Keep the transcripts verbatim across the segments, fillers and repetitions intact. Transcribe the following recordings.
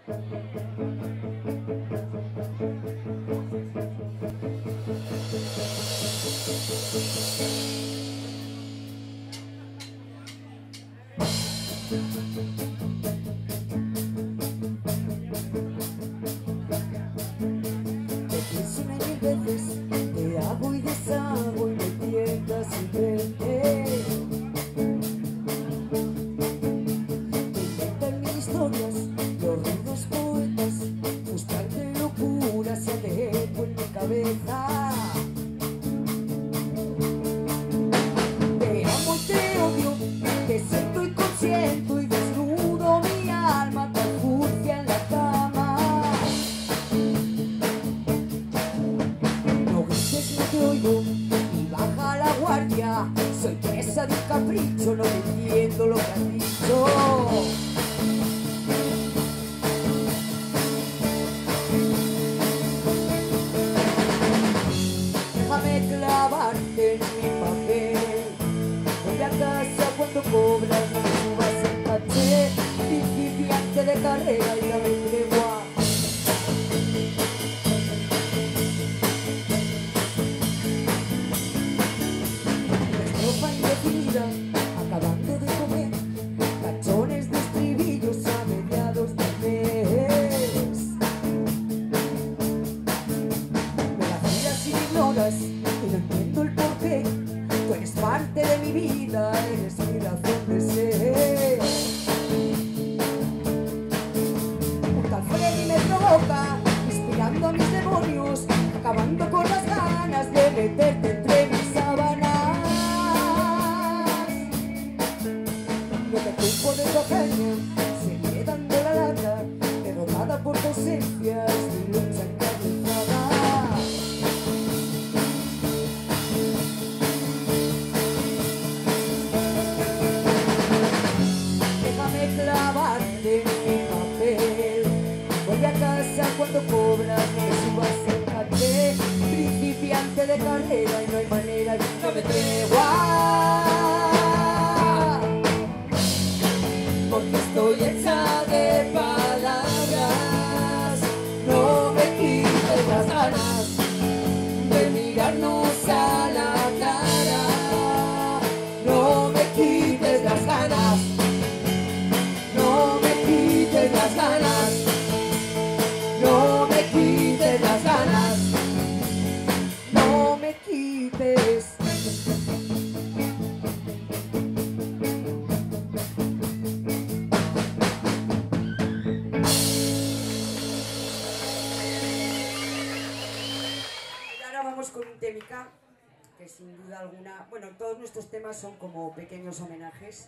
Son como pequeños homenajes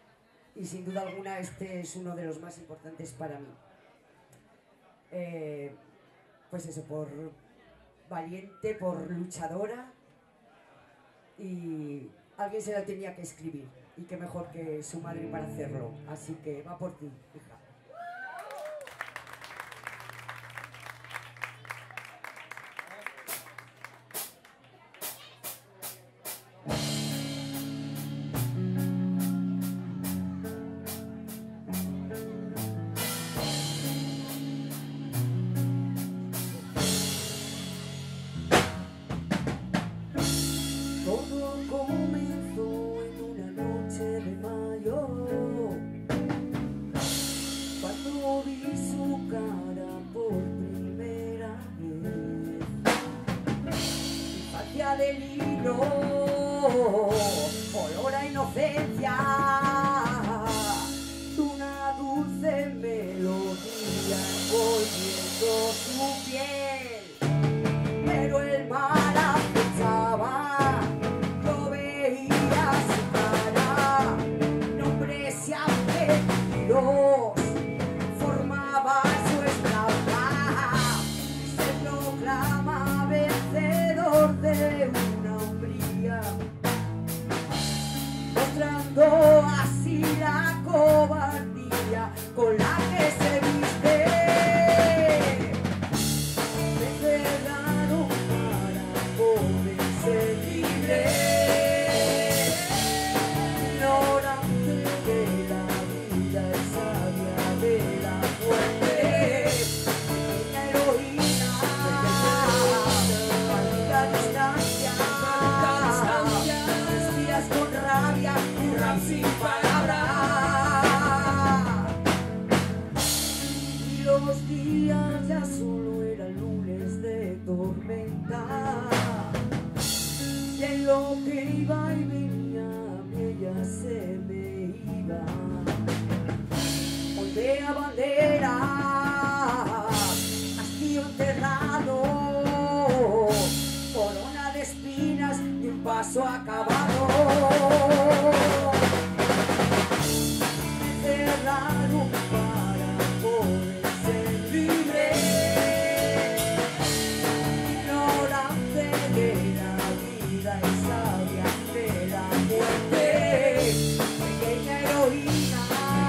y sin duda alguna este es uno de los más importantes para mí. Eh, pues eso, por valiente, por luchadora, y alguien se la tenía que escribir y qué mejor que su madre para hacerlo, así que va por ti, hija. Ignorante de la vida y sabia de la muerte. patria bandera, castillo enterrado, corona de espinas y un paso acabado. Me cerraron para poder ser libre, ignorante de la vida y sabia de la muerte. Pequeña heroína,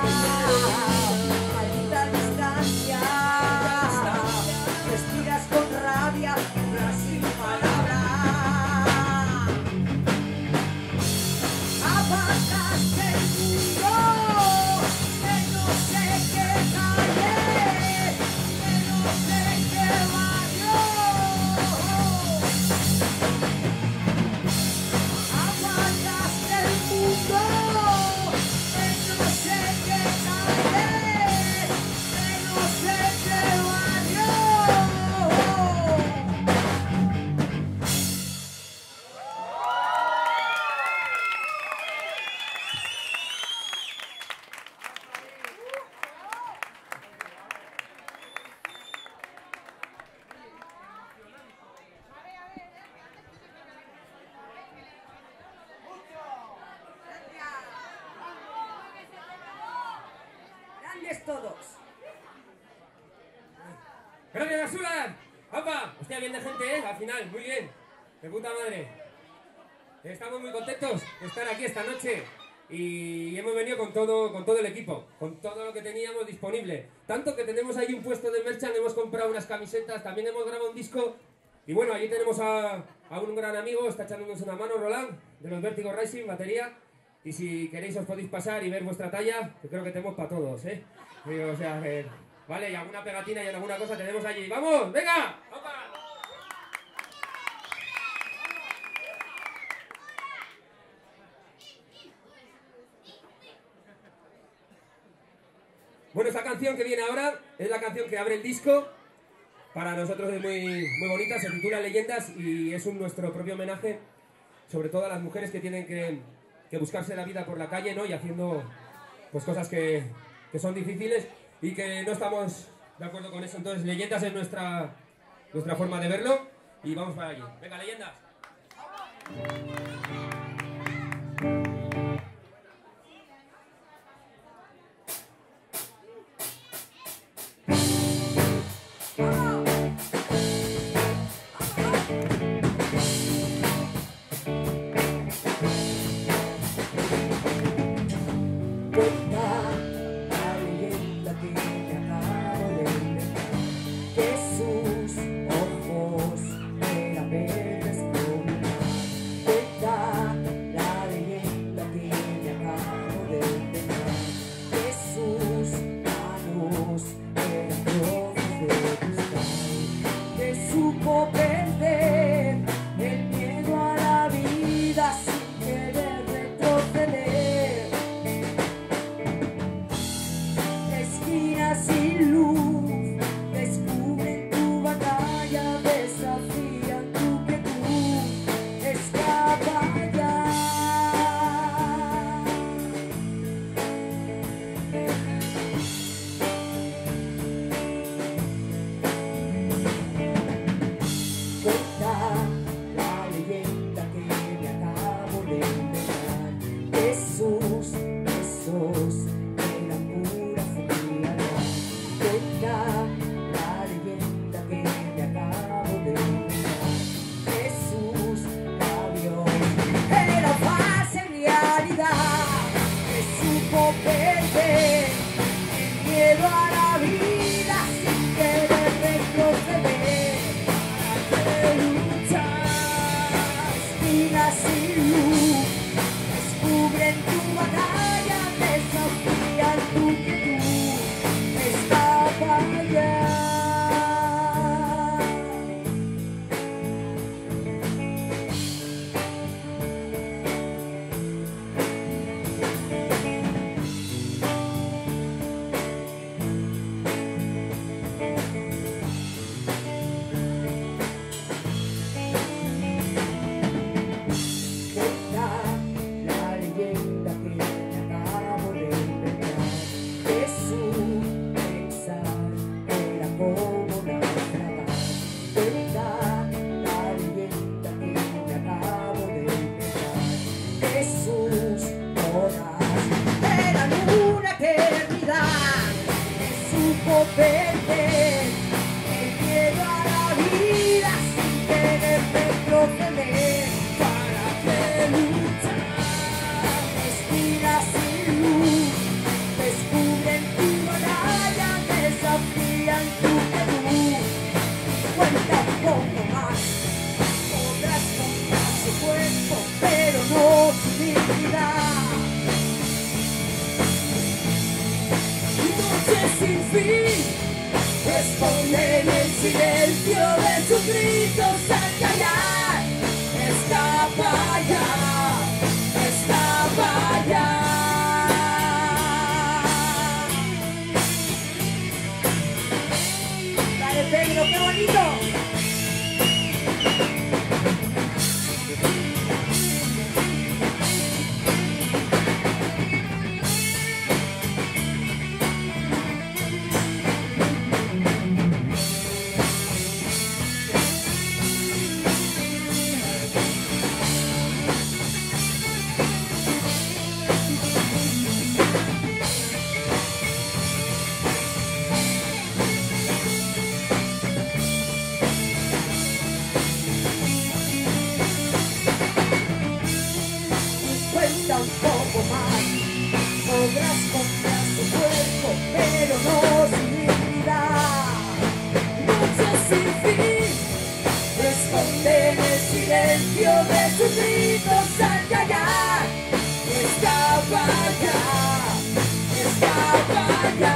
maldita distancia, respiras con rabia, hablas sin palabras. Apartaste el mundo, que no sé qué calle, que no sé qué barrio. Apartaste el mundo, que no sé qué calle, que no sé qué barrio. Grandes todos. ¡Gracias, Basura! ¡Opa! Hostia, bien de gente, ¿eh? Al final, muy bien. De puta madre. Estamos muy contentos de estar aquí esta noche. Y hemos venido con todo, con todo el equipo, con todo lo que teníamos disponible. Tanto que tenemos ahí un puesto de merchan, hemos comprado unas camisetas, también hemos grabado un disco. Y bueno, allí tenemos a, a un gran amigo, está echándonos una mano, Roland, de los Vertigo Rising, batería. Y si queréis os podéis pasar y ver vuestra talla, que creo que tenemos para todos, ¿eh? Digo, o sea, eh, vale, y alguna pegatina y alguna cosa tenemos allí. ¡Vamos! ¡Venga! ¡Opa! Bueno, esta canción que viene ahora es la canción que abre el disco. Para nosotros es muy, muy bonita, se titula Leyendas y es un nuestro propio homenaje, sobre todo a las mujeres que tienen que, que buscarse la vida por la calle, ¿no? Y haciendo pues cosas que, que son difíciles y que no estamos de acuerdo con eso. Entonces, Leyendas es nuestra, nuestra forma de verlo y vamos para allí. Venga, Leyendas. Jesús, esos eran pura frialdad. tiempo perder, el miedo a la vida sin tener retroceder. ¿Para qué luchar? Espinas sin luz, descubren tu muralla, desafían tu Perú. Cuenta un poco más, podrás comprar su cuerpo, pero no su dignidad. Noche sin fin, responden el silencio de sus gritos al callar. Escapa ya, escapa ya. Dale, Pedro, qué bonito. Cuenta un poco más, podrás comprar su cuerpo, pero no su dignidad. Noche sin fin, responden el silencio de sus gritos al callar. Escapa ya, escapa ya.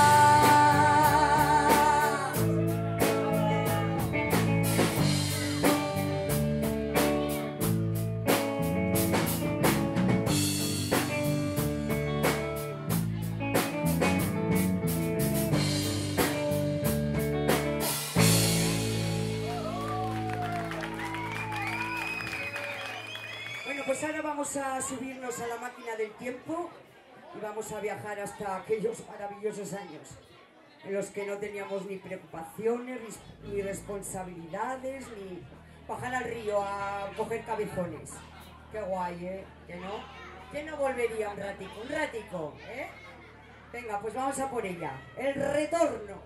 Bueno, pues ahora vamos a subirnos a la máquina del tiempo y vamos a viajar hasta aquellos maravillosos años en los que no teníamos ni preocupaciones, ni, ni responsabilidades, ni bajar al río a coger cabezones. Qué guay, ¿eh? ¿Que no? ¿Quién no volvería un ratico? Un ratico, ¿eh? Venga, pues vamos a por ella. El retorno.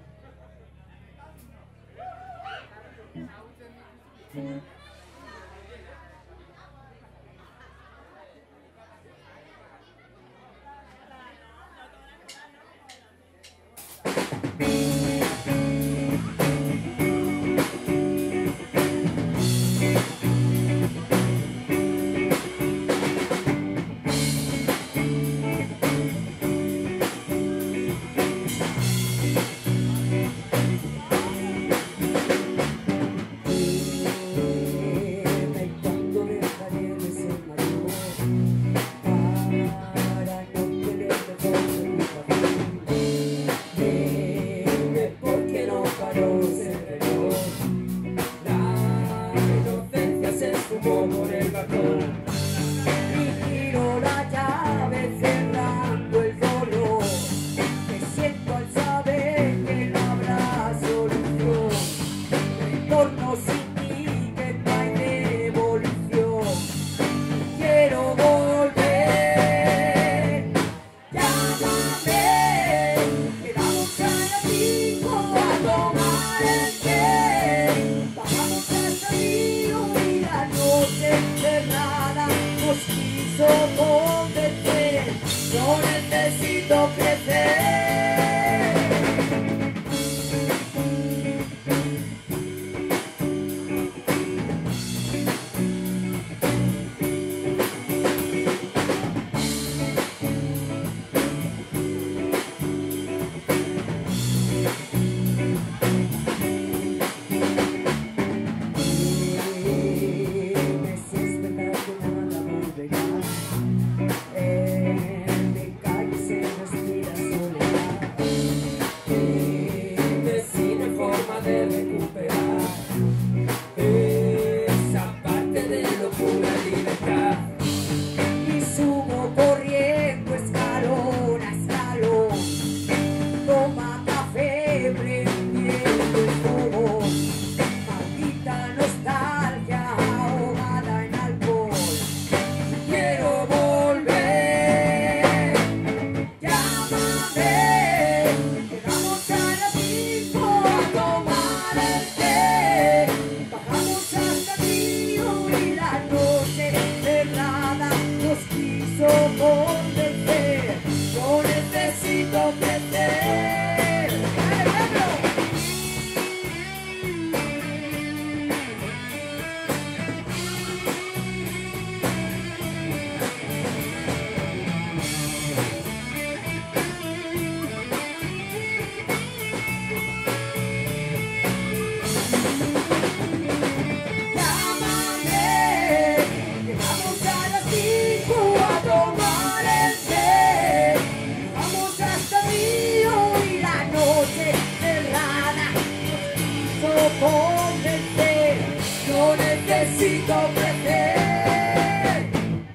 necesito crecer.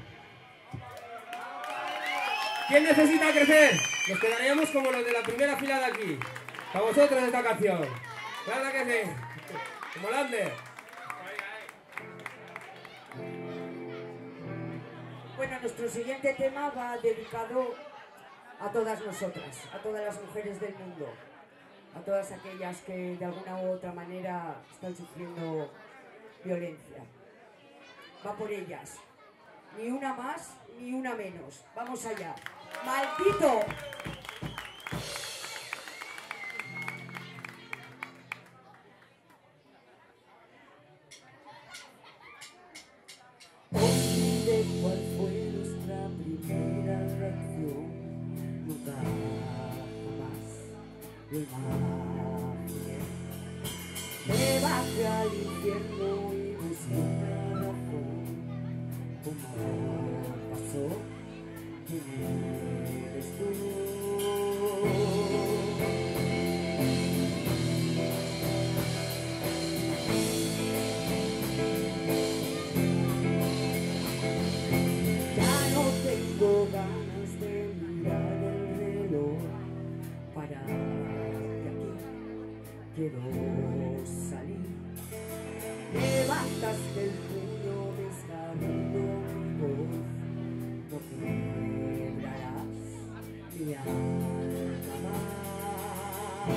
¿Quién necesita crecer? Nos quedaríamos como los de la primera fila de aquí. Para vosotros esta canción. Claro que sí. Como Lander. Bueno, nuestro siguiente tema va dedicado a todas nosotras, a todas las mujeres del mundo, a todas aquellas que de alguna u otra manera están sufriendo violencia. Va por ellas. Ni una más, ni una menos. Vamos allá. ¡Maldito! Olvidé cuál fue nuestra primera reacción. Nunca jamás lo imaginé. Me bajé al infierno y busqué una razón. ¿Cómo pasó? ¿Quién eres tú? Ganas de mirar el reloj, para de aquí quiero salir. Levantaste el puño desgarrando mi voz, no quebrarás mi alma más.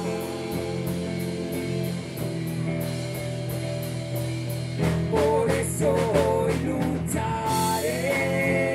Por eso hoy lucharé.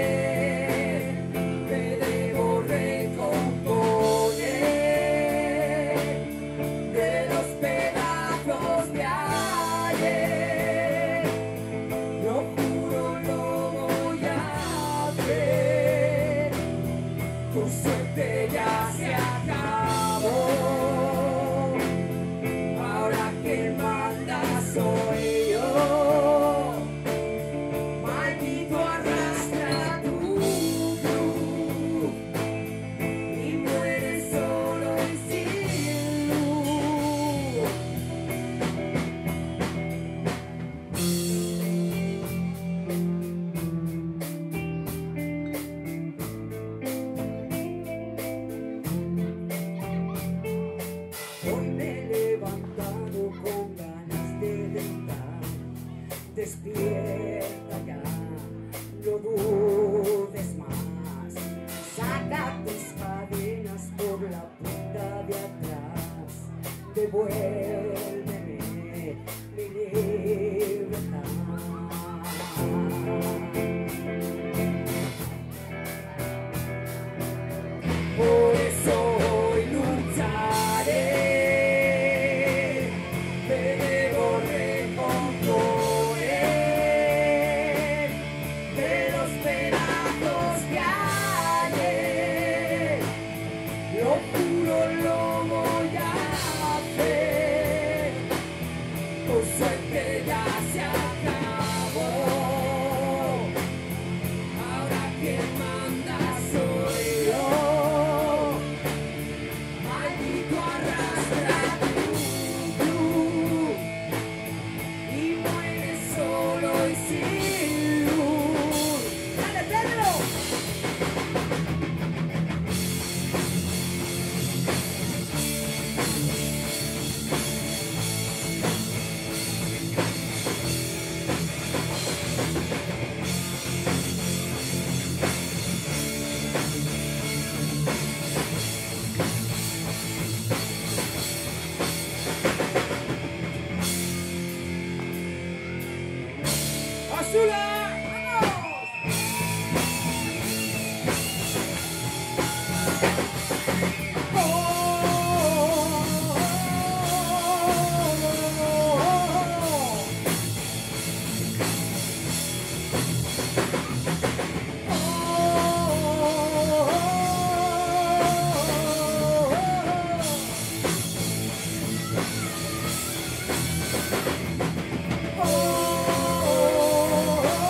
Despierta ya, no dudes más. Saca tus cadenas por la puerta de atrás. Devuélveme mi libertad. Por eso hoy lucharé. Oh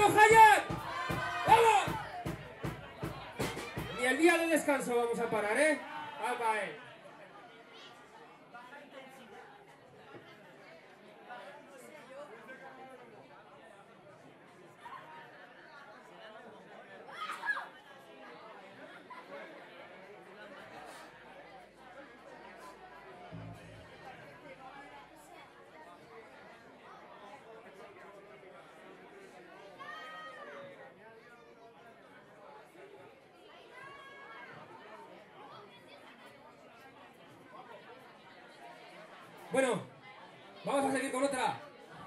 ¡Vamos, Hayat! ¡Vamos! Ni el día de descanso vamos a parar, ¿eh? ¡Alba, eh! Bueno, vamos a seguir con otra.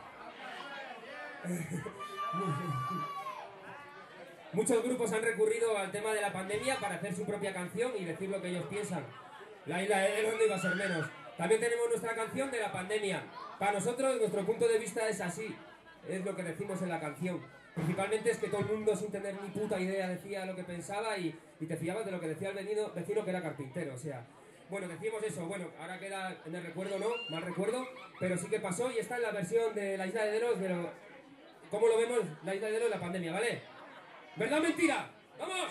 Muchos grupos han recurrido al tema de la pandemia para hacer su propia canción y decir lo que ellos piensan. La Isla de Delos no iba a ser menos. También tenemos nuestra canción de la pandemia. Para nosotros, nuestro punto de vista es así. Es lo que decimos en la canción. Principalmente es que todo el mundo, sin tener ni puta idea, decía lo que pensaba y, y te fiabas de lo que decía el vecino, vecino que era carpintero. O sea, bueno, decimos eso. Bueno, ahora queda en el recuerdo, no, mal recuerdo, pero sí que pasó y está en la versión de la Isla de Delos, pero ¿cómo lo vemos? La Isla de Delos, la pandemia, ¿vale? ¿Verdad o mentira? ¡Vamos!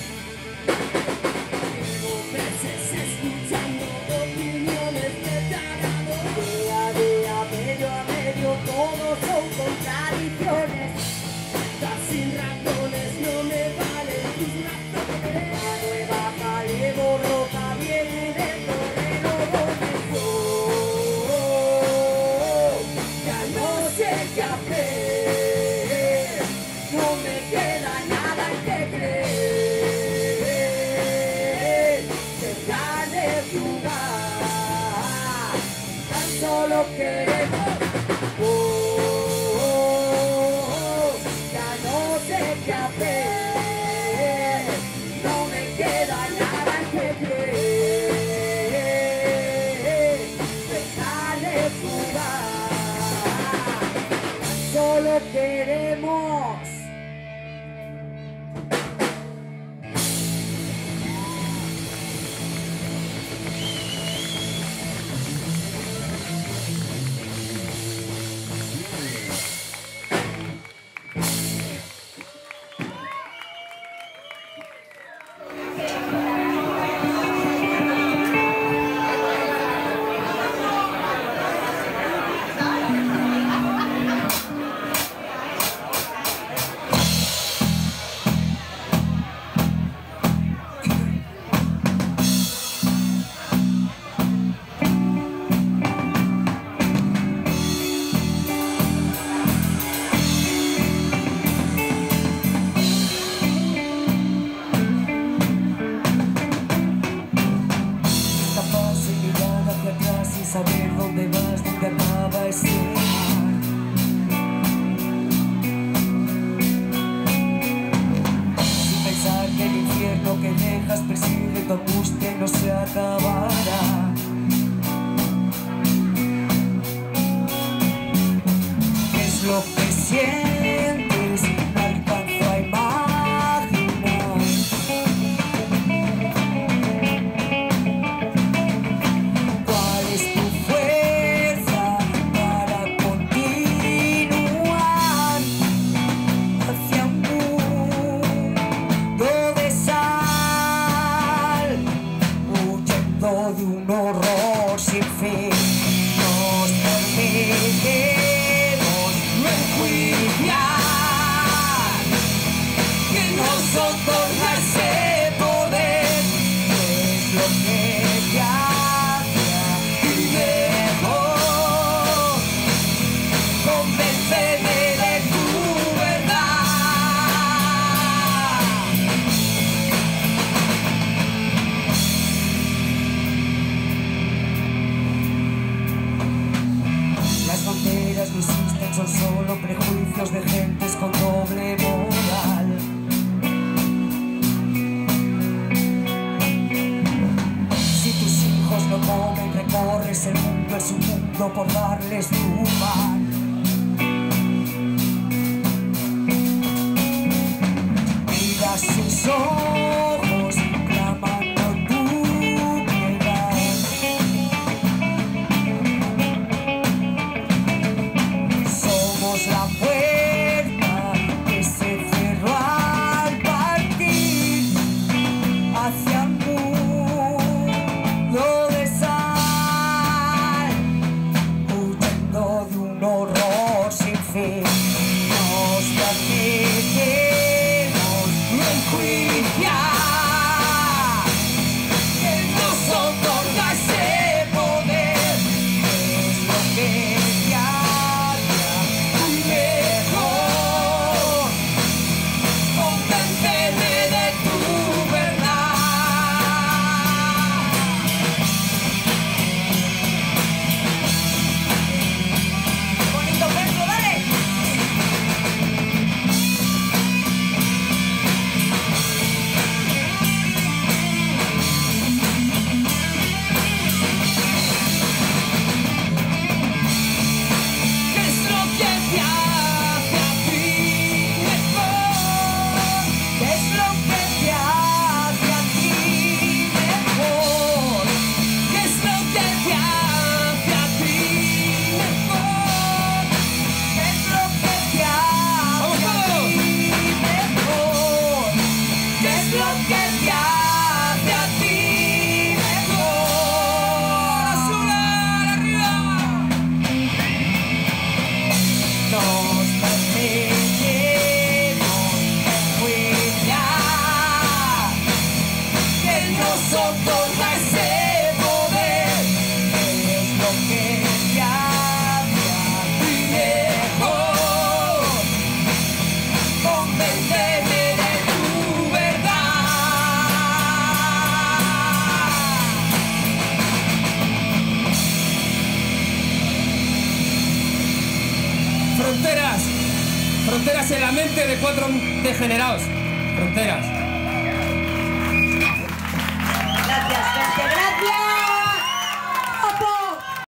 Escuchando opiniones de solo queremos. Oh, oh, oh, ya no sé qué hacer, no me queda nada que creer, dejar de jugar, solo queremos. Saber dónde vas, dónde acaba ese mar. Sin pensar que el infierno que dejas persigue tu angustia y no se acabará. ¿Qué es lo que sientes? No alcanzo a imaginar. ¿Cuál es tu fuerza para continuar hacia un mundo de sal, huyendo de un horror sin fin? Nos permitimos enjuiciar, que nos otorga ese poder. Es lo que te hace a ti mejor. Convénceme de tu verdad. Las fronteras no existen, son solo prejuicios de gentes con doble moral. Si tus hijos no comen, recorres el mundo, es un mundo por darles tu pan. Miras sus ojos, clamando tu piedad. Somos la puerta que se cerró al partir hacia un mundo de sal, huyendo de un horror sin fin. Nos permitimos enjuiciar, que nos otorga ese poder. Es lo que te hace a ti mejor. Convénceme de tu verdad. ¡Qué bonito verso, dale! ¿Qué es lo que te hace a ti mejor? ¿Qué es lo que te hace a ti mejor? ¿Qué es lo que te hace a ti mejor? ¿Qué es lo que te hace a ti mejor? ¿Qué es lo que te hace a ti mejor? ¡Azul arriba! Nos permitimos enjuiciar, que nos otorga ese poder. Es lo que te hace a ti mejor. Convénceme de tu verdad. Fronteras. Fronteras en la mente de cuatro degenerados. Fronteras.